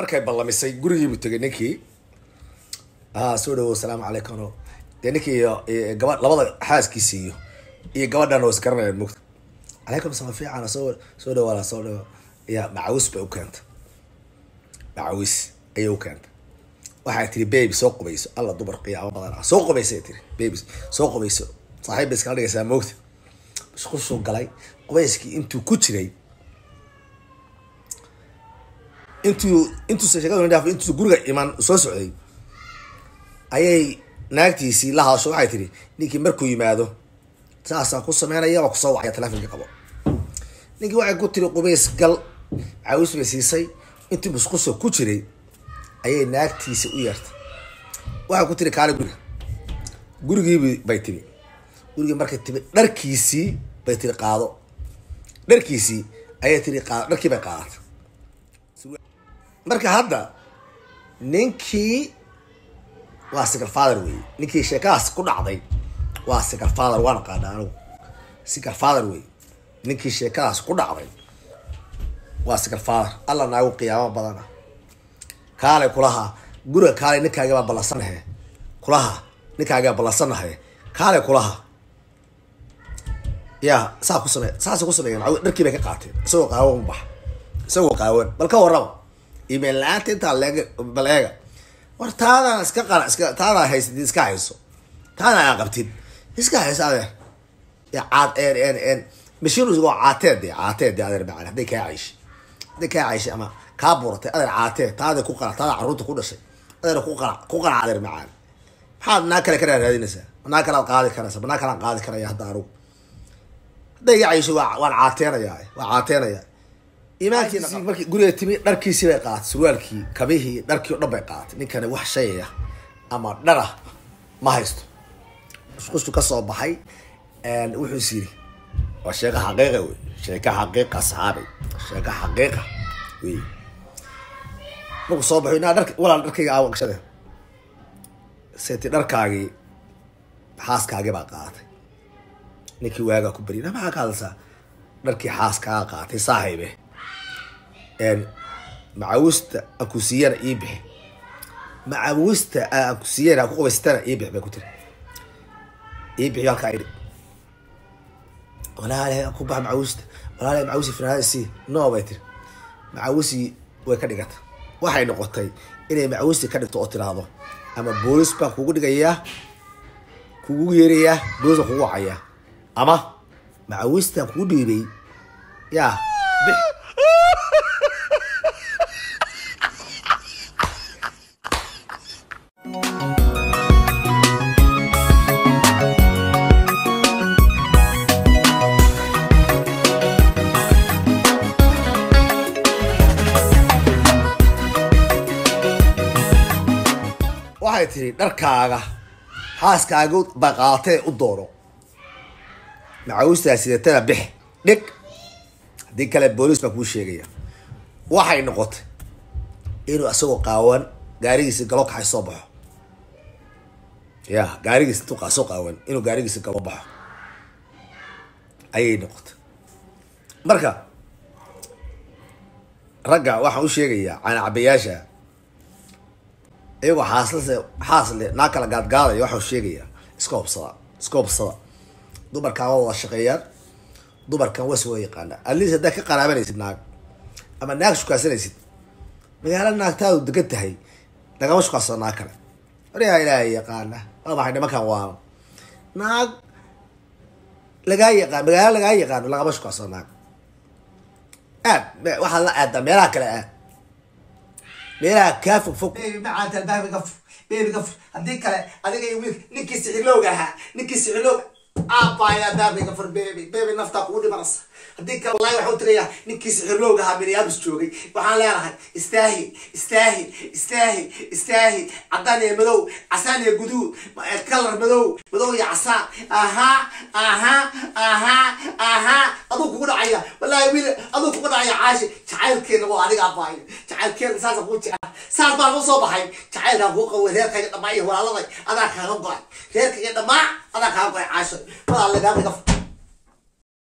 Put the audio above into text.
markay ballamisay gurigiibu tegay ninkii soo dhawo asalaamu calaykum dee ninkii gabadh labada xaaskiisa iyo gabadhan oo isgaranayaan mugta calaykum sama fiican soo dhawaala soo dhawo ya macawis bay u keentay macawis ayay u keentay waxay tiri baby soo qubayso alla dumar qiyaamo badan ah soo qubaysay tiri baby soo qubayso saaxiib iska dhigaysaa mugta isku galay qubayskii intuu ku jiray intuu sheekadu dhaaf intuu guriga iman soo socday ayay naagtiisii la hadasho waxay tiri ninkii markuu yimaado saasaan ku sameynaya waa kusoo wacaya telefonka qabo ninkii waxay ku tiri qubays gal caawis bay siisay intii musqusoo ku jiray ayay naagtiisi u yeertay waxay ku tiri kaali gurigii bay tiri gurigii markay timi dharkiisii bay tiri qaado dharkiisii ayay tiri qaado dharkii bay qaadatay marka hadda ninkii waa single father wey ninkii sheekadaas ku dhacday waa single father waan qaana anigu single father wey ninkii sheekadaas ku dhacday waa single father alla naagu qiyaamo badana kaale kulaha guriga kaale ninkaaga baa ballansanahay kulaha ninkaaga ballansanahay kaale kulaha ya saa ku sameeyeen dharkii bay ka qaateen isagoo qaawan bax isagoo qaawan bal ka warraba email laanta inta baleega war taada iska qara iska taada haysid iska hayso taada qabtid iska hayso adeer ya caad en mashiinu waa caateed adeer baa hadday ka caysh ama ka buurtay adeer caateed taada ku qara taada caruurta ku dhashay adeer ku qara adeer macaan maxaad naa kale ka raadinaysaa naa kala qaadi karaysaa naa kala qaadi karaya hadda arugu hadday ka caysh waan caateenayaa imaankiina markii guriga timi dharkiisii bay qaadatay surwaalkii kabihii dharkii oo dhan bay qaadatay ninkani wax shay ah ama dhara ma haysto isku ka soo baxay wuxuu siiri waa sheeko xaqiiqa wey sheeko xaqiiqa saxaabay sheeko xaqiiqa wey markuu soo baxay inaa dharki walaal dharkayga aawaqshade seeti dharkaagii xaaskaagii baa qaadatay ninkii waagaa ku barina maxaa ka hadlaysaa dharkii xaaskaaga qaadatay saaxiibe macawista akusiyana ii bixi macawista akusiyana ku qabaystana ii bixi bay ku tiri ii bixi halkaa idhi walaalahay ku bax macawista walaalahay macawisi fanaanisi no bay tiri macawisi way ka dhigata waxay noqotay inay macawisi ka dhigto oo tiraahdo ama boolis baa kugu dhigayaa kugu yeerayaa boolis kugu wacaya ama macawista kugu dhiibay yaa bix waxay tiri dharkaaga xaaskaaga baa qaadatay u doono macawistaa sidatana bix dhig haddii kale booliis baa kuu sheegaya waxay noqotay inuu isagoo qaawan gaarigiisa galo kaxay soo baxo ya gaarigiisa intuu soo qaawan inuu gaarigiisa galo baxo ayay noqotay marka ragga waxaan u sheegayaa canacabayaasha iyagoo xaasle naa kala gaadgaadaya waxau sheegayaa iska hubsada dumarkan waa wada shaqeeyaan dumarkan was waa yaqaana atleast haddaad ka qaraabanaysid naag ama naag shukaasanaysid magaalo naagtaadu degan tahay lagama shukaansado naag kale waryaa ilaahay yaqaana waa maxay nimankan waa naag magaalo lagaa yaqaano lagama shukaansado naag waxaa la aadaa meelaha kale meelaha kaa fog macaanta baby gafur haddii kale adiga iyo wiil ninkii sicilowga ahaa aabaya daabi gafur baby naftaa kugu dhimanaysa haddii kale wallahi waxaan u tagayaa ninkii sicilowga ahaa Minneapolis joogay waxaan leenahay istaahil caddaan iyo madow casaan iyo guduud kalar madow iyo casaan aduu kugu dhacaya wallahi wiil aduu kugu dhacaya caashi jacaylkeena waa adiga aabaayo jacaylkeena saasa kuu jecel saas baan u soo baxay jacaylkaa kuu qaway reerkayga dhammaa iyo walaaladay adaa kaaga go-ay reerkayga dhammaa adaa kaaga go-ay caasho walaal lagaama gafur